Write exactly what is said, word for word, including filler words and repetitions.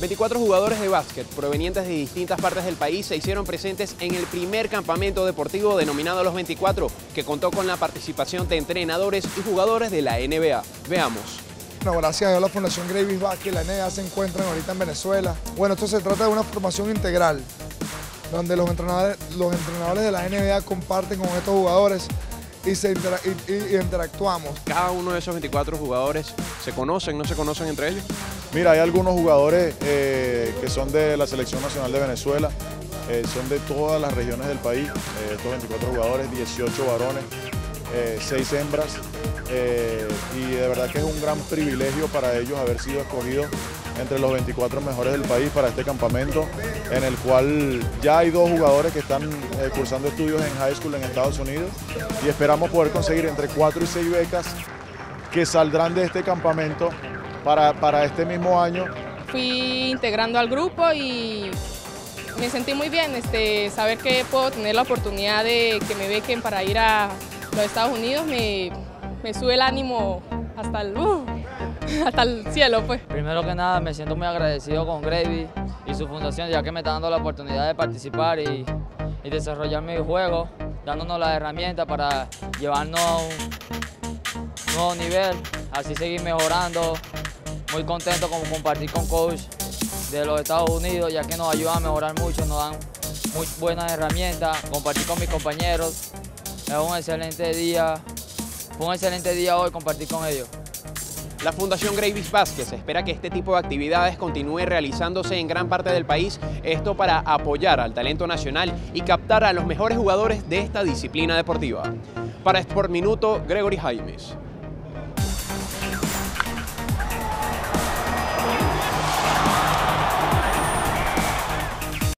veinticuatro jugadores de básquet provenientes de distintas partes del país se hicieron presentes en el primer campamento deportivo denominado Los veinticuatro, que contó con la participación de entrenadores y jugadores de la N B A. Veamos. Bueno, gracias a Dios la Fundación Gravis Basket y la N B A se encuentran ahorita en Venezuela. Bueno, esto se trata de una formación integral, donde los entrenadores, los entrenadores de la N B A comparten con estos jugadores y, se intera y, y, y interactuamos. ¿Cada uno de esos veinticuatro jugadores se conocen, no se conocen entre ellos? Mira, hay algunos jugadores eh, que son de la Selección Nacional de Venezuela, eh, son de todas las regiones del país, eh, estos veinticuatro jugadores, dieciocho varones, eh, seis hembras, eh, y de verdad que es un gran privilegio para ellos haber sido escogidos entre los veinticuatro mejores del país para este campamento, en el cual ya hay dos jugadores que están eh, cursando estudios en high school en Estados Unidos, y esperamos poder conseguir entre cuatro y seis becas que saldrán de este campamento para, para este mismo año. Fui integrando al grupo y me sentí muy bien, este, saber que puedo tener la oportunidad de que me bequen para ir a los Estados Unidos, me, me sube el ánimo hasta el... Uh, hasta el cielo, pues. Primero que nada, me siento muy agradecido con Gravis y su fundación, ya que me está dando la oportunidad de participar y, y desarrollar mi juego, dándonos las herramientas para llevarnos a un nuevo nivel, así seguir mejorando. Muy contento con compartir con coach de los Estados Unidos, ya que nos ayudan a mejorar mucho, nos dan muy buenas herramientas, compartir con mis compañeros. Es un excelente día, fue un excelente día hoy compartir con ellos. La Fundación Gravis Basket espera que este tipo de actividades continúe realizándose en gran parte del país, esto para apoyar al talento nacional y captar a los mejores jugadores de esta disciplina deportiva. Para Sport Minuto, Gregory Jaimes.